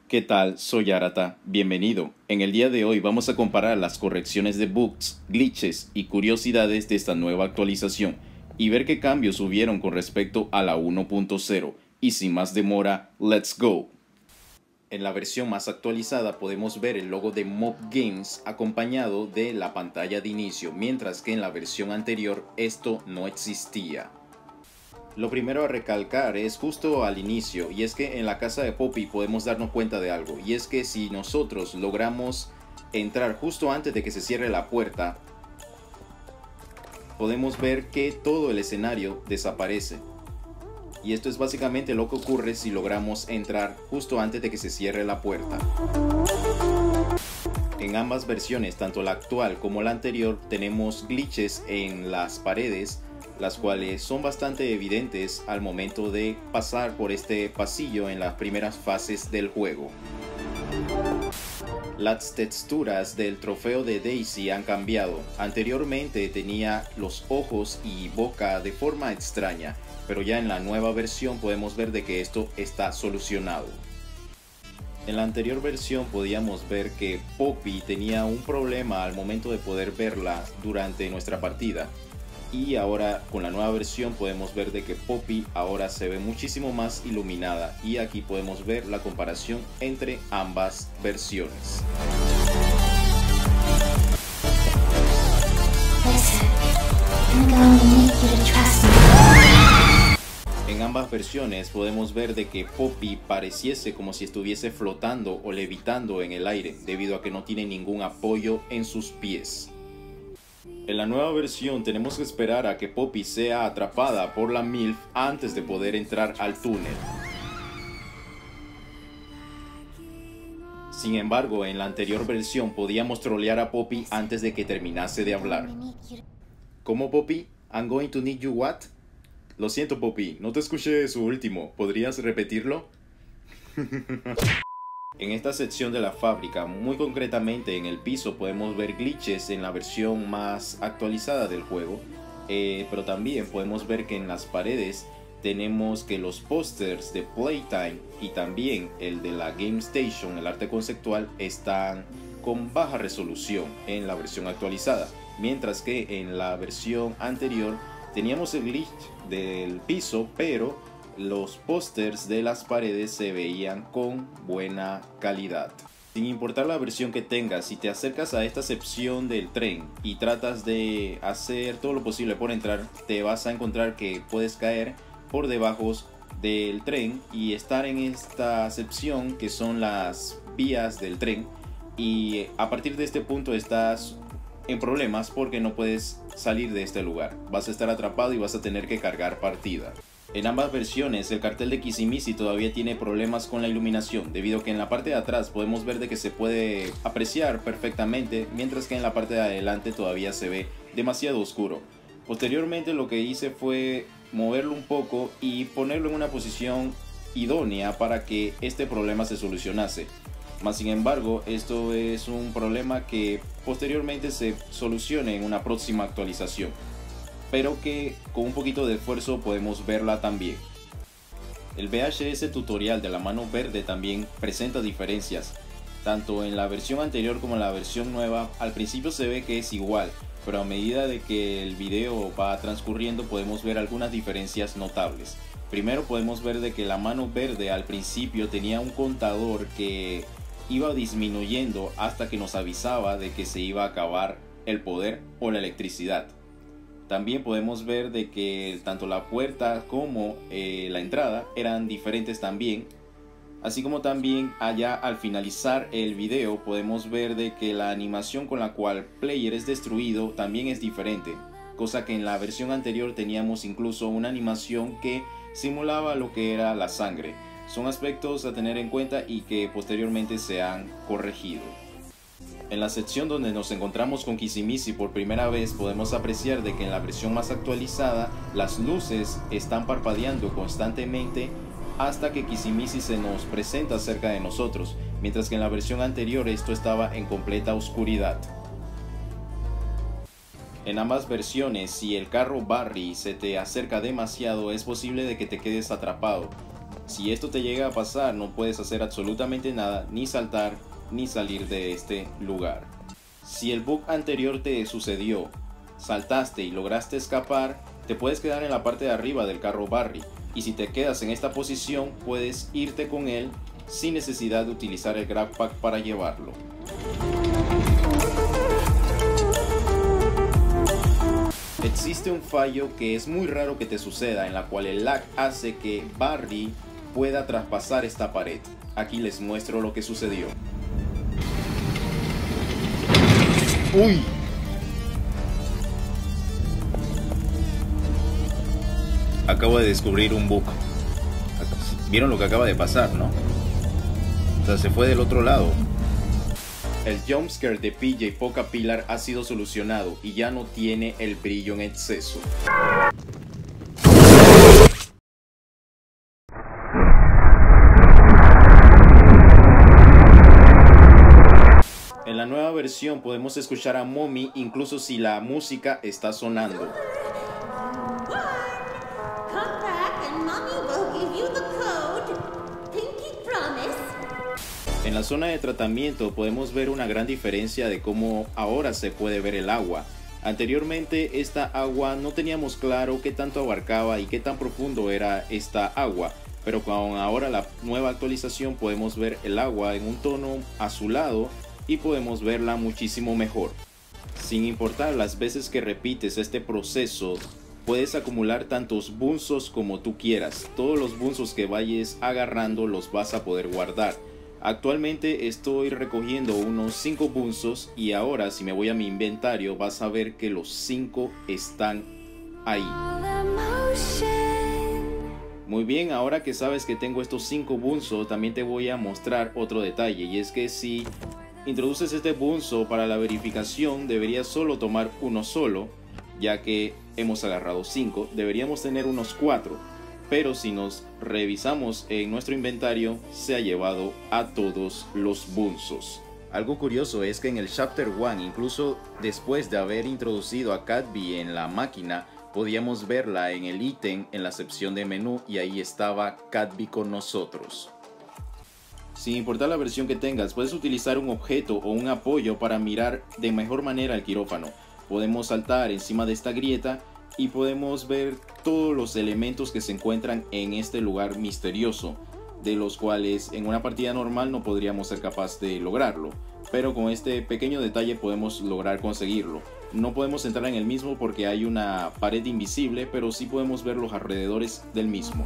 ¿Qué tal? Soy Arata, bienvenido. En el día de hoy vamos a comparar las correcciones de bugs, glitches y curiosidades de esta nueva actualización y ver qué cambios hubieron con respecto a la 1.0. Y sin más demora, ¡let's go! En la versión más actualizada podemos ver el logo de Mob Games acompañado de la pantalla de inicio, mientras que en la versión anterior esto no existía. Lo primero a recalcar es justo al inicio, y es que en la casa de Poppy podemos darnos cuenta de algo, y es que si nosotros logramos entrar justo antes de que se cierre la puerta, podemos ver que todo el escenario desaparece. Y esto es básicamente lo que ocurre si logramos entrar justo antes de que se cierre la puerta. En ambas versiones, tanto la actual como la anterior, tenemos glitches en las paredes, las cuales son bastante evidentes al momento de pasar por este pasillo en las primeras fases del juego. Las texturas del trofeo de Daisy han cambiado. Anteriormente tenía los ojos y boca de forma extraña, pero ya en la nueva versión podemos ver de que esto está solucionado. En la anterior versión podíamos ver que Poppy tenía un problema al momento de poder verla durante nuestra partida. Y ahora con la nueva versión podemos ver de que Poppy ahora se ve muchísimo más iluminada, y aquí podemos ver la comparación entre ambas versiones. En ambas versiones podemos ver de que Poppy pareciese como si estuviese flotando o levitando en el aire, debido a que no tiene ningún apoyo en sus pies. En la nueva versión tenemos que esperar a que Poppy sea atrapada por la MILF antes de poder entrar al túnel. Sin embargo, en la anterior versión podíamos trolear a Poppy antes de que terminase de hablar. ¿Cómo, Poppy? I'm going to need you what? Lo siento, Poppy, no te escuché su último. ¿Podrías repetirlo? En esta sección de la fábrica, muy concretamente en el piso, podemos ver glitches en la versión más actualizada del juego, pero también podemos ver que en las paredes tenemos que los pósters de Playtime y también el de la Game Station, el arte conceptual, están con baja resolución en la versión actualizada, mientras que en la versión anterior teníamos el glitch del piso, pero los pósters de las paredes se veían con buena calidad. Sin importar la versión que tengas, si te acercas a esta sección del tren y tratas de hacer todo lo posible por entrar, te vas a encontrar que puedes caer por debajo del tren y estar en esta sección que son las vías del tren, y a partir de este punto estás en problemas porque no puedes salir de este lugar. Vas a estar atrapado y vas a tener que cargar partida. En ambas versiones el cartel de Kissy todavía tiene problemas con la iluminación, debido a que en la parte de atrás podemos ver de que se puede apreciar perfectamente, mientras que en la parte de adelante todavía se ve demasiado oscuro. Posteriormente lo que hice fue moverlo un poco y ponerlo en una posición idónea para que este problema se solucionase. Mas sin embargo, esto es un problema que posteriormente se solucione en una próxima actualización, pero que con un poquito de esfuerzo podemos verla también. El VHS tutorial de la mano verde también presenta diferencias, tanto en la versión anterior como en la versión nueva. Al principio se ve que es igual, pero a medida de que el video va transcurriendo podemos ver algunas diferencias notables. Primero podemos ver de que la mano verde al principio tenía un contador que iba disminuyendo hasta que nos avisaba de que se iba a acabar el poder o la electricidad. También podemos ver de que tanto la puerta como la entrada eran diferentes también, así como también allá al finalizar el video podemos ver de que la animación con la cual player es destruido también es diferente, cosa que en la versión anterior teníamos incluso una animación que simulaba lo que era la sangre. Son aspectos a tener en cuenta y que posteriormente se han corregido. En la sección donde nos encontramos con Kissy por primera vez podemos apreciar de que en la versión más actualizada las luces están parpadeando constantemente hasta que Kissy se nos presenta cerca de nosotros, mientras que en la versión anterior esto estaba en completa oscuridad. En ambas versiones, si el carro Barry se te acerca demasiado, es posible de que te quedes atrapado. Si esto te llega a pasar, no puedes hacer absolutamente nada, ni saltar, ni salir de este lugar. Si el bug anterior te sucedió, saltaste y lograste escapar, te puedes quedar en la parte de arriba del carro Barry, y si te quedas en esta posición, puedes irte con él sin necesidad de utilizar el grab pack para llevarlo. Existe un fallo que es muy raro que te suceda, en la cual el lag hace que Barry pueda traspasar esta pared. Aquí les muestro lo que sucedió. ¡Uy! Acabo de descubrir un bug. ¿Vieron lo que acaba de pasar, no? O sea, se fue del otro lado. El jumpscare de PJ Poca Pillar ha sido solucionado y ya no tiene el brillo en exceso. En la nueva versión podemos escuchar a Mommy incluso si la música está sonando. En la zona de tratamiento podemos ver una gran diferencia de cómo ahora se puede ver el agua. Anteriormente esta agua no teníamos claro qué tanto abarcaba y qué tan profundo era esta agua, pero con ahora la nueva actualización podemos ver el agua en un tono azulado y podemos verla muchísimo mejor. Sin importar las veces que repites este proceso, puedes acumular tantos bunsos como tú quieras. Todos los bunsos que vayas agarrando los vas a poder guardar. Actualmente estoy recogiendo unos 5 bunsos y ahora si me voy a mi inventario vas a ver que los 5 están ahí. Muy bien, ahora que sabes que tengo estos 5 bunsos, también te voy a mostrar otro detalle, y es que si introduces este bunso para la verificación deberías solo tomar uno solo, ya que hemos agarrado 5, deberíamos tener unos 4. Pero si nos revisamos en nuestro inventario, se ha llevado a todos los bunsos. Algo curioso es que en el Chapter 1, incluso después de haber introducido a Cadby en la máquina, podíamos verla en el ítem en la sección de menú y ahí estaba Cadby con nosotros. Sin importar la versión que tengas, puedes utilizar un objeto o un apoyo para mirar de mejor manera el quirófano. Podemos saltar encima de esta grieta y podemos ver todos los elementos que se encuentran en este lugar misterioso, de los cuales en una partida normal no podríamos ser capaz de lograrlo, pero con este pequeño detalle podemos lograr conseguirlo. No podemos entrar en el mismo porque hay una pared invisible, pero sí podemos ver los alrededores del mismo.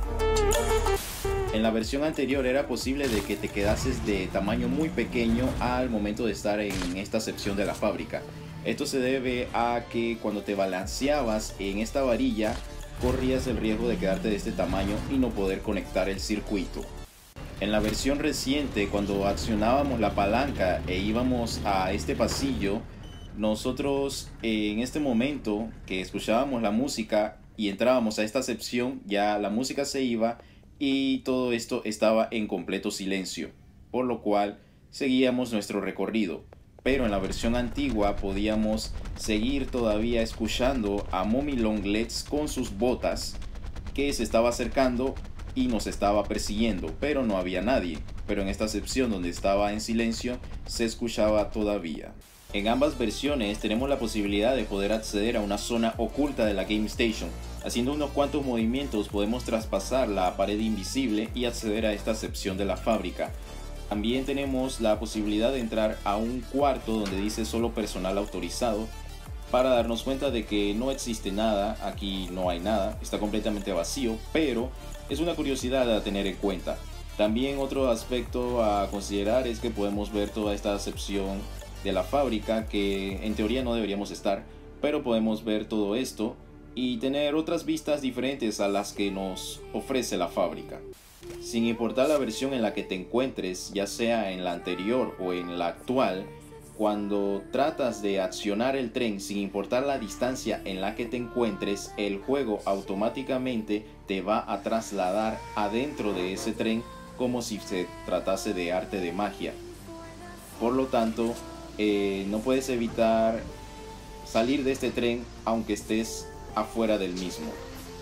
En la versión anterior era posible de que te quedases de tamaño muy pequeño al momento de estar en esta sección de la fábrica. Esto se debe a que cuando te balanceabas en esta varilla corrías el riesgo de quedarte de este tamaño y no poder conectar el circuito. En la versión reciente, cuando accionábamos la palanca e íbamos a este pasillo, nosotros en este momento que escuchábamos la música y entrábamos a esta sección, ya la música se iba y todo esto estaba en completo silencio, por lo cual seguíamos nuestro recorrido. Pero en la versión antigua podíamos seguir todavía escuchando a Mommy Longlegs con sus botas que se estaba acercando y nos estaba persiguiendo, pero no había nadie. Pero en esta sección donde estaba en silencio se escuchaba todavía. En ambas versiones tenemos la posibilidad de poder acceder a una zona oculta de la Game Station. Haciendo unos cuantos movimientos podemos traspasar la pared invisible y acceder a esta sección de la fábrica. También tenemos la posibilidad de entrar a un cuarto donde dice solo personal autorizado para darnos cuenta de que no existe nada, aquí no hay nada, está completamente vacío, pero es una curiosidad a tener en cuenta. También otro aspecto a considerar es que podemos ver toda esta sección de la fábrica que en teoría no deberíamos estar, pero podemos ver todo esto y tener otras vistas diferentes a las que nos ofrece la fábrica. Sin importar la versión en la que te encuentres, ya sea en la anterior o en la actual, cuando tratas de accionar el tren sin importar la distancia en la que te encuentres, el juego automáticamente te va a trasladar adentro de ese tren como si se tratase de arte de magia. Por lo tanto, no puedes evitar salir de este tren aunque estés afuera del mismo.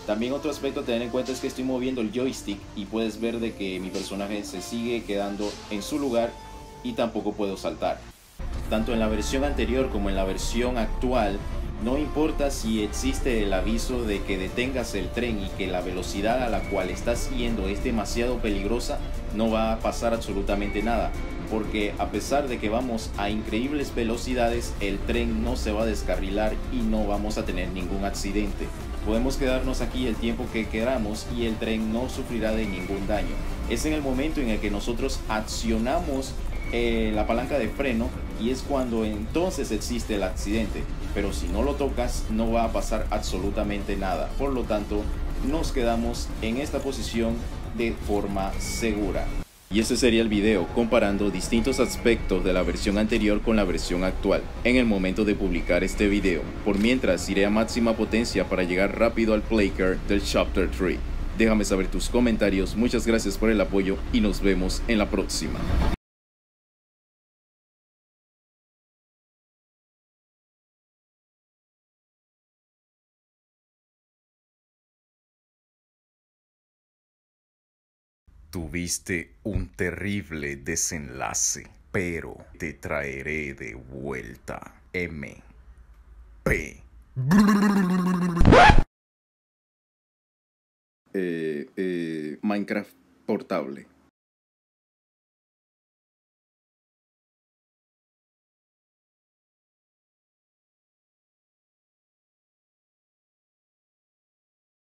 También otro aspecto a tener en cuenta es que estoy moviendo el joystick y puedes ver de que mi personaje se sigue quedando en su lugar y tampoco puedo saltar. Tanto en la versión anterior como en la versión actual, no importa si existe el aviso de que detengas el tren y que la velocidad a la cual estás yendo es demasiado peligrosa, no va a pasar absolutamente nada, porque a pesar de que vamos a increíbles velocidades, el tren no se va a descarrilar y no vamos a tener ningún accidente. Podemos quedarnos aquí el tiempo que queramos y el tren no sufrirá de ningún daño. Es en el momento en el que nosotros accionamos la palanca de freno y es cuando entonces existe el accidente, pero si no lo tocas no va a pasar absolutamente nada. Por lo tanto, nos quedamos en esta posición de forma segura. Y ese sería el video comparando distintos aspectos de la versión anterior con la versión actual en el momento de publicar este video. Por mientras iré a máxima potencia para llegar rápido al playcard del Chapter 3. Déjame saber tus comentarios, muchas gracias por el apoyo y nos vemos en la próxima. Tuviste un terrible desenlace, pero te traeré de vuelta. MP. Minecraft portable.